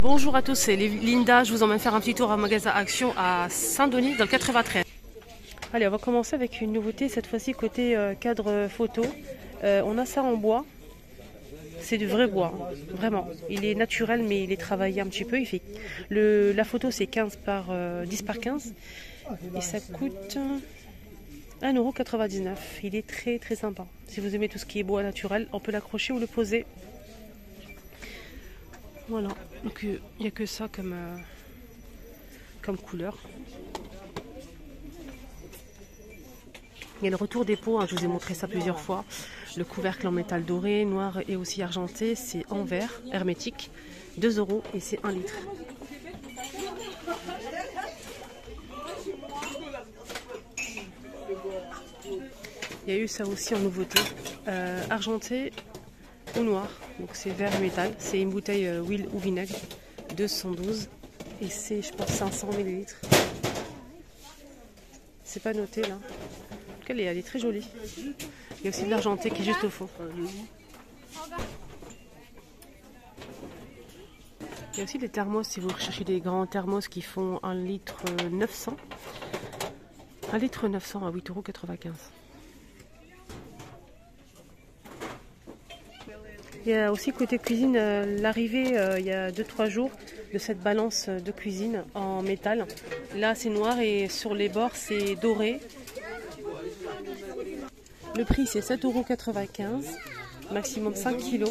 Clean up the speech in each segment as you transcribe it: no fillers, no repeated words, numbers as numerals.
Bonjour à tous, c'est Linda, je vous emmène faire un petit tour à magasin Action à Saint-Denis dans le 93. Allez, on va commencer avec une nouveauté, cette fois-ci côté cadre photo. On a ça en bois, c'est du vrai bois, hein, vraiment. Il est naturel mais il est travaillé un petit peu. La photo c'est 10 par 15 et ça coûte 1,99 €. Il est très très sympa. Si vous aimez tout ce qui est bois naturel, on peut l'accrocher ou le poser. Voilà, donc il n'y a que ça comme couleur. Il y a le retour des pots, hein, je vous ai montré ça plusieurs fois. Le couvercle en métal doré, noir et aussi argenté, c'est en verre, hermétique, 2 € et c'est 1 litre. Il y a eu ça aussi en nouveauté, argenté ou noir, donc c'est verre et métal, c'est une bouteille huile ou vinaigre, 212 et c'est je pense 500 ml. C'est pas noté là. En tout cas elle est très jolie. Il y a aussi de l'argenté qui est juste au fond. Il y a aussi des thermos si vous recherchez des grands thermos qui font 1 litre 900. 1 litre 900 à 8,95 €. Il y a aussi côté cuisine l'arrivée il y a 2-3 jours de cette balance de cuisine en métal. Là c'est noir et sur les bords c'est doré. Le prix c'est 7,95 €, maximum 5 kg.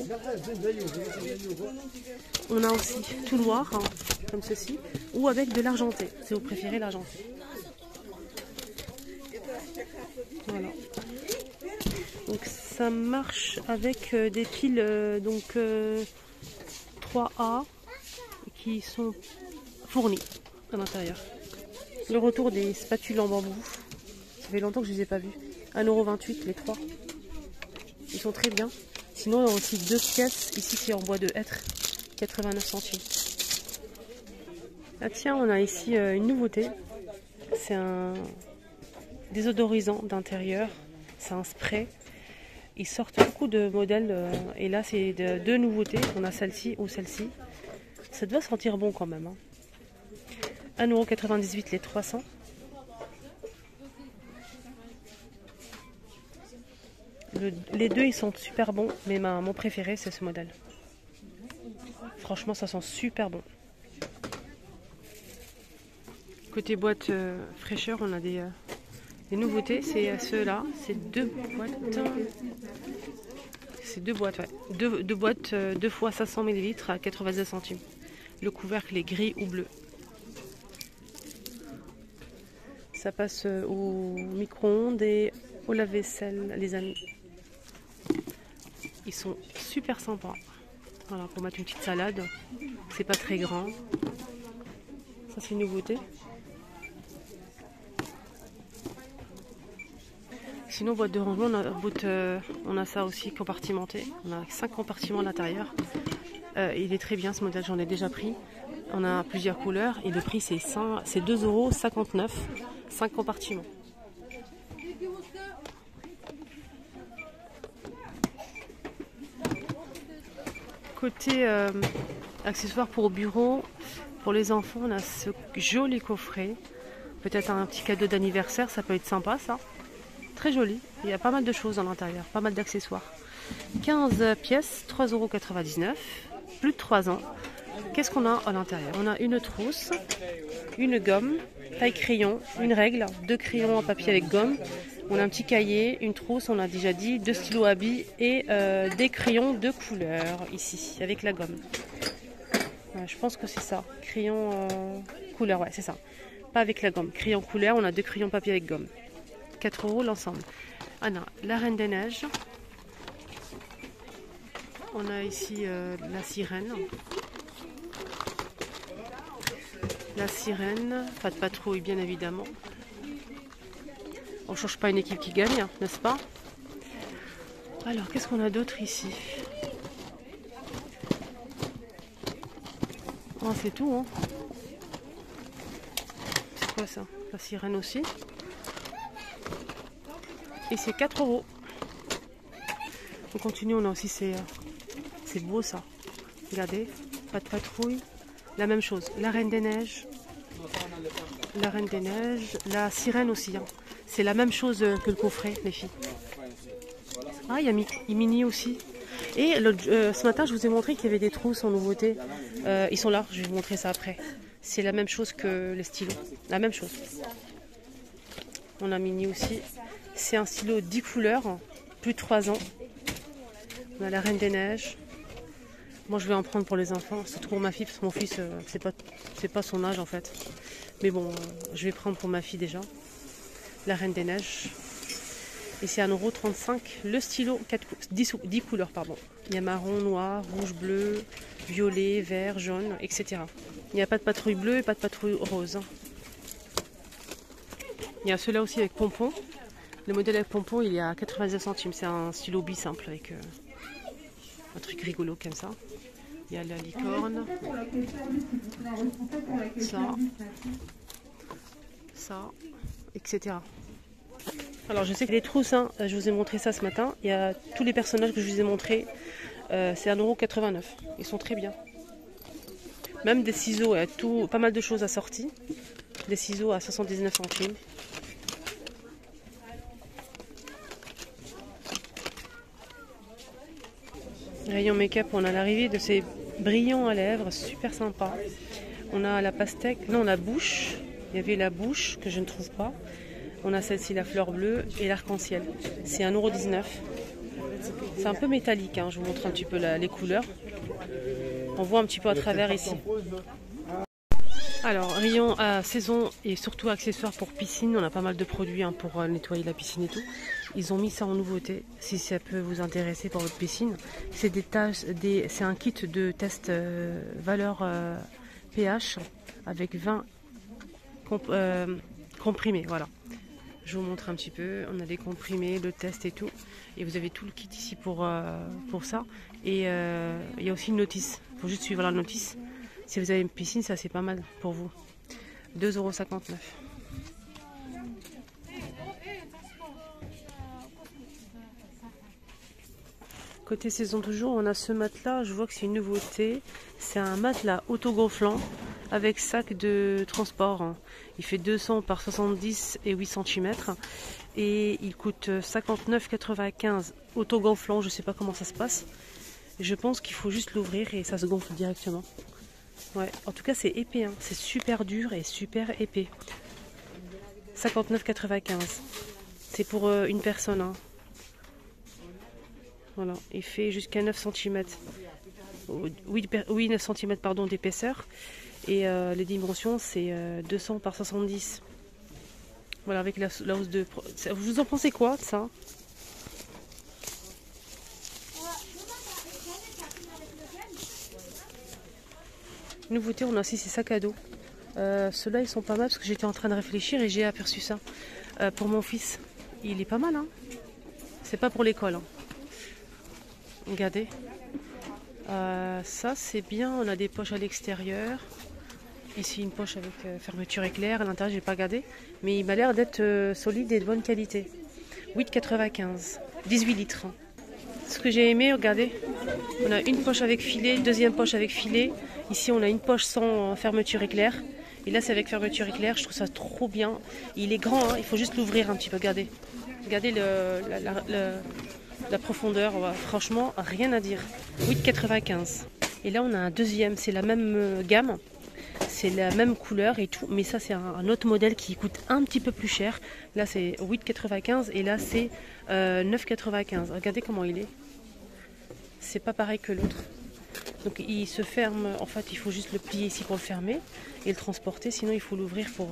On a aussi tout noir, hein, comme ceci, ou avec de l'argenté, si vous préférez l'argenté. Voilà. Donc ça marche avec des piles 3A qui sont fournies à l'intérieur. Le retour des spatules en bambou, ça fait longtemps que je ne les ai pas vus. 1,28 € les 3. Ils sont très bien. Sinon on a aussi 2 pièces, ici c'est en bois de hêtre, 89 centimes. Ah tiens, on a ici une nouveauté, c'est un désodorisant d'intérieur, c'est un spray. Ils sortent beaucoup de modèles et là c'est deux nouveautés. On a celle-ci ou celle-ci. Ça doit sentir bon quand même. Hein. 1,98 € les 300. Les deux ils sont super bons, mais mon préféré c'est ce modèle. Franchement ça sent super bon. Côté boîte fraîcheur, on a des nouveautés, c'est ceux-là, c'est 2 boîtes. C'est 2 boîtes, ouais. Deux boîtes 2 fois 500 ml à 82 centimes. Le couvercle est gris ou bleu. Ça passe au micro-ondes et au lave-vaisselle, les amis. Ils sont super sympas. Voilà, pour mettre une petite salade. C'est pas très grand. Ça c'est une nouveauté. Sinon, boîte de rangement, on a ça aussi compartimenté. On a 5 compartiments à l'intérieur. Il est très bien ce modèle, j'en ai déjà pris. On a plusieurs couleurs et le prix c'est 2,59 €, 5 compartiments. Côté accessoires pour au bureau, pour les enfants, on a ce joli coffret. Peut-être un petit cadeau d'anniversaire, ça peut être sympa ça. Très joli, il y a pas mal de choses à l'intérieur, pas mal d'accessoires. 15 pièces, 3,99 €, plus de 3 ans. Qu'est-ce qu'on a à l'intérieur? On a une trousse, une gomme, taille crayon, une règle, 2 crayons en papier avec gomme. On a un petit cahier, une trousse, on a déjà dit, 2 stylos à billes et des crayons de couleur ici, avec la gomme. Je pense que c'est ça, crayon couleur, ouais c'est ça. Pas avec la gomme, crayon couleur, on a 2 crayons papier avec gomme. 4 € l'ensemble. Ah non, la Reine des Neiges. On a ici la sirène. La sirène, pas de patrouille bien évidemment. On ne change pas une équipe qui gagne, hein, n'est-ce pas? Alors, qu'est-ce qu'on a d'autre ici? Oh, c'est tout, hein. C'est quoi ça? La sirène aussi. Et c'est 4 €. On continue, on a aussi c'est beau ça. Regardez, pas de patrouille. La même chose. La Reine des Neiges. La Reine des Neiges. La Sirène aussi. Hein. C'est la même chose que le coffret, les filles. Ah, il y a Mini aussi. Et ce matin, je vous ai montré qu'il y avait des trousses en nouveauté. Ils sont là, je vais vous montrer ça après. C'est la même chose que les stylos. La même chose. On a Mini aussi. C'est un stylo 10 couleurs, plus de 3 ans. On a la Reine des Neiges. Moi, je vais en prendre pour les enfants, surtout pour ma fille, parce que mon fils, c'est pas son âge en fait. Mais bon, je vais prendre pour ma fille déjà. La Reine des Neiges. Et c'est 1,35 € le stylo 10 couleurs. Pardon. Il y a marron, noir, rouge, bleu, violet, vert, jaune, etc. Il n'y a pas de patrouille bleue et pas de patrouille rose. Il y a ceux-là aussi avec pompon. Le modèle avec pompon, il est à 90 centimes. C'est un stylo bi-simple avec un truc rigolo comme ça. Il y a la licorne. Ça, etc. Alors je sais que les trousses, hein, je vous ai montré ça ce matin. Il y a tous les personnages que je vous ai montrés. C'est 1,89 €. Ils sont très bien. Même des ciseaux, pas mal de choses assorties. Des ciseaux à 79 centimes. Rayon make-up, on a l'arrivée de ces brillants à lèvres, super sympa. On a la pastèque, non la bouche. Il y avait la bouche que je ne trouve pas. On a celle-ci, la fleur bleue et l'arc-en-ciel. C'est 1,19 €. C'est un peu métallique, hein. Je vous montre un petit peu les couleurs. On voit un petit peu à travers ici. Alors, rayon à saison et surtout accessoires pour piscine. On a pas mal de produits hein, pour nettoyer la piscine et tout. Ils ont mis ça en nouveauté, si ça peut vous intéresser pour votre piscine. C'est c'est un kit de test valeur pH avec 20 comprimés. Voilà. Je vous montre un petit peu. On a les comprimés, le test et tout. Et vous avez tout le kit ici pour ça. Et il y a aussi une notice. Il faut juste suivre la notice. Si vous avez une piscine, ça c'est pas mal pour vous. 2,59 €. Côté saison toujours, on a ce matelas. Je vois que c'est une nouveauté. C'est un matelas autogonflant avec sac de transport. Il fait 200 par 70 et 8 cm. Et il coûte 59,95 € autogonflant. Je sais pas comment ça se passe. Je pense qu'il faut juste l'ouvrir et ça se gonfle directement. Ouais, en tout cas c'est épais, hein. C'est super dur et super épais. 59,95 €. C'est pour une personne. Hein. Voilà, il fait jusqu'à 9 cm. Oui, 9 cm pardon, d'épaisseur. Et les dimensions c'est 200 par 70. Voilà, avec la hausse de... Vous en pensez quoi de ça? Nouveauté, on a aussi ces sacs à dos. Ceux-là, ils sont pas mal parce que j'étais en train de réfléchir et j'ai aperçu ça. Pour mon fils, il est pas mal. Hein, c'est pas pour l'école. Hein. Regardez. Ça, c'est bien. On a des poches à l'extérieur. Ici, une poche avec fermeture éclair. À l'intérieur, j'ai pas regardé. Mais il m'a l'air d'être solide et de bonne qualité. 8,95 €. 18 litres. Hein. Ce que j'ai aimé, regardez. On a une poche avec filet, deuxième poche avec filet. Ici, on a une poche sans fermeture éclair. Et là, c'est avec fermeture éclair. Je trouve ça trop bien. Il est grand, hein. Il faut juste l'ouvrir un petit peu. Regardez. Regardez la profondeur. Ouais. Franchement, rien à dire. 8,95 €. Et là, on a un deuxième. C'est la même gamme. C'est la même couleur et tout. Mais ça, c'est un autre modèle qui coûte un petit peu plus cher. Là, c'est 8,95 € et là, c'est 9,95 €. Regardez comment il est. C'est pas pareil que l'autre. Donc il se ferme, en fait il faut juste le plier ici pour le fermer et le transporter, sinon il faut l'ouvrir pour...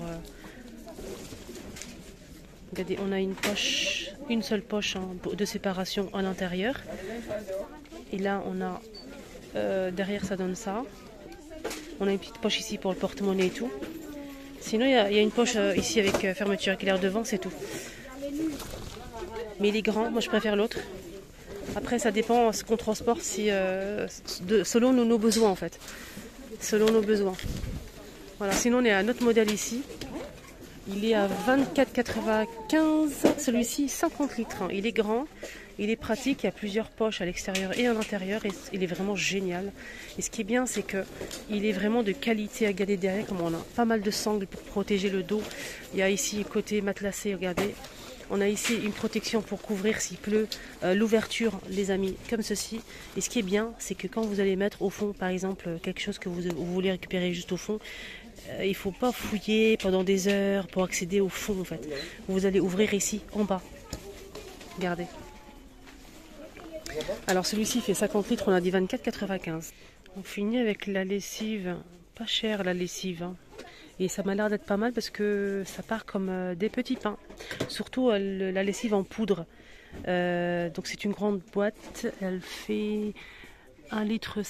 Regardez, on a une seule poche hein, de séparation à l'intérieur. Et là on a, derrière ça donne ça. On a une petite poche ici pour le porte-monnaie et tout. Sinon il y a une poche ici avec fermeture éclair devant, c'est tout. Mais il est grand, moi je préfère l'autre. Après, ça dépend ce qu'on transporte selon nos besoins en fait. Selon nos besoins. Voilà, sinon on est à un autre modèle ici. Il est à 24,95. Celui-ci 50 litres. Il est grand, il est pratique, il y a plusieurs poches à l'extérieur et à l'intérieur et il est vraiment génial. Et ce qui est bien, c'est que il est vraiment de qualité. Regardez derrière comme on a pas mal de sangles pour protéger le dos. Il y a ici côté matelassé, regardez. On a ici une protection pour couvrir s'il pleut, l'ouverture les amis comme ceci. Et ce qui est bien, c'est que quand vous allez mettre au fond par exemple quelque chose que vous voulez récupérer juste au fond, il ne faut pas fouiller pendant des heures pour accéder au fond en fait. Vous allez ouvrir ici en bas. Regardez. Alors celui-ci fait 50 litres, on a dit 24,95. On finit avec la lessive, pas cher la lessive. Hein. Et ça m'a l'air d'être pas mal parce que ça part comme des petits pains. Surtout la lessive en poudre. Donc c'est une grande boîte. Elle fait 1,55 litre.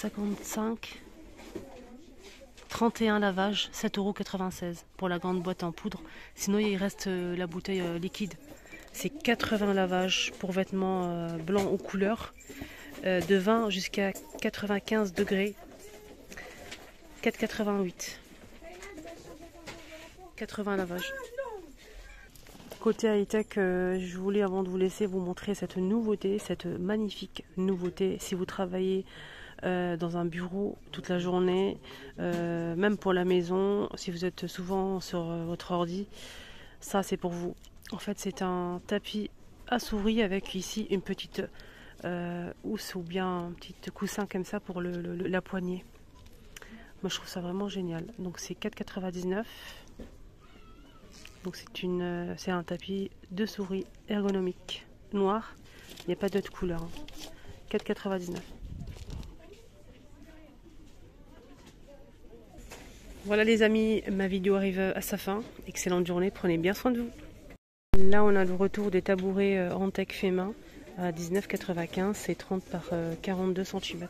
31 lavages, 7,96 € pour la grande boîte en poudre. Sinon il reste la bouteille liquide. C'est 80 lavages pour vêtements blancs aux couleurs. De 20 jusqu'à 95 degrés. 4,88 €. 80 lavages. Côté high-tech, je voulais avant de vous laisser vous montrer cette nouveauté, cette magnifique nouveauté. Si vous travaillez dans un bureau toute la journée, même pour la maison, si vous êtes souvent sur votre ordi, ça c'est pour vous. En fait c'est un tapis à souris avec ici une petite housse ou bien un petit coussin comme ça pour la poignée. Moi je trouve ça vraiment génial. Donc c'est 4,99 €. Donc c'est un tapis de souris ergonomique noir. Il n'y a pas d'autre couleur. Hein. 4,99 €. Voilà les amis, ma vidéo arrive à sa fin. Excellente journée, prenez bien soin de vous. Là on a le retour des tabourets Antec fait main à 19,95 €. C'est 30 par 42 cm.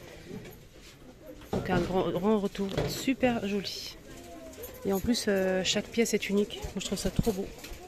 Donc un grand retour, super joli. Et en plus chaque pièce est unique. Moi je trouve ça trop beau.